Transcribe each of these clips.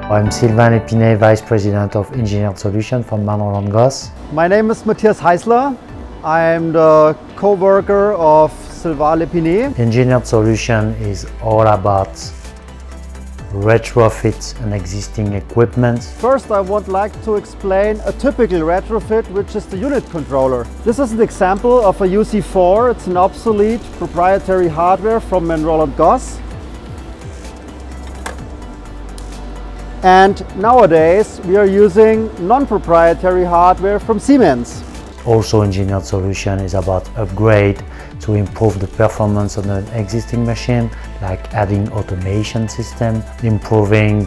I'm Sylvain Épinay, Vice President of Engineered Solutions from manroland Goss. My name is Matthias Heisler. I'm the co-worker of Sylvain Épinay. Engineered Solution is all about retrofit an existing equipment. First, I would like to explain a typical retrofit, which is the unit controller. This is an example of a UC4. It's an obsolete proprietary hardware from manroland Goss. And nowadays we are using non-proprietary hardware from Siemens. Also, Engineered Solution is about upgrade to improve the performance of an existing machine, like adding automation system, improving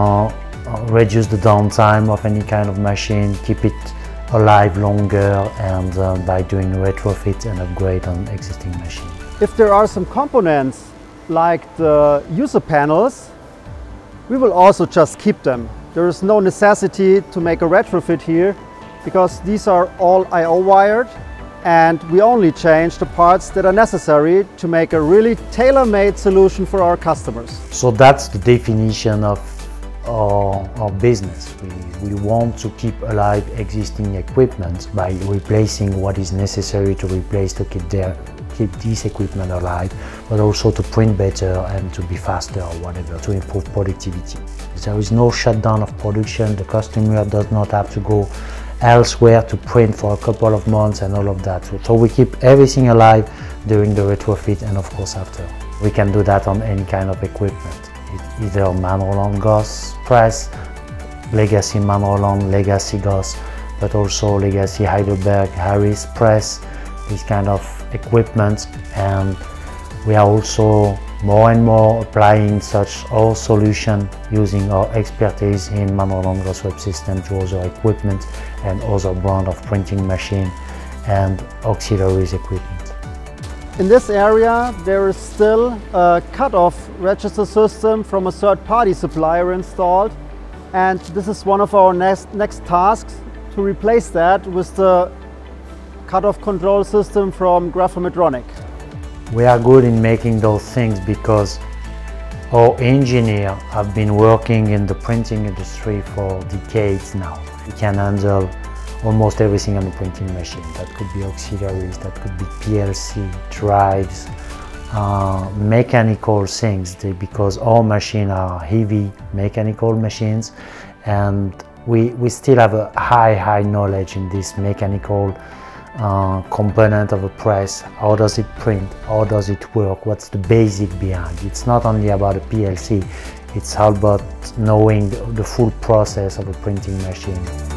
reduce the downtime of any kind of machine, keep it alive longer, and by doing retrofit and upgrade on existing machine. If there are some components like the user panels, we will also just keep them. There is no necessity to make a retrofit here, because these are all I/O wired, and we only change the parts that are necessary to make a really tailor-made solution for our customers. So that's the definition of our business. We want to keep alive existing equipment by replacing what is necessary to replace to keep this equipment alive, but also to print better and to be faster or whatever, to improve productivity. There is no shutdown of production. The customer does not have to go elsewhere to print for a couple of months and all of that. So we keep everything alive during the retrofit and of course after. We can do that on any kind of equipment. Either manroland Goss press, legacy manroland, legacy Goss, but also legacy Heidelberg Harris press, this kind of equipment. And we are also more and more applying such our solution using our expertise in manroland Goss web system to other equipment and other brand of printing machine and auxiliaries equipment. In this area there is still a cut-off register system from a third-party supplier installed, and this is one of our next tasks, to replace that with the cut-off control system from Graphometronic. We are good in making those things because our engineers have been working in the printing industry for decades now. We can handle almost everything on the printing machine. That could be auxiliaries, that could be PLC, drives, mechanical things, because all machines are heavy mechanical machines, and we still have a high knowledge in this mechanical component of a press. How does it print? How does it work? What's the basic behind? It's not only about a PLC, it's all about knowing the full process of a printing machine.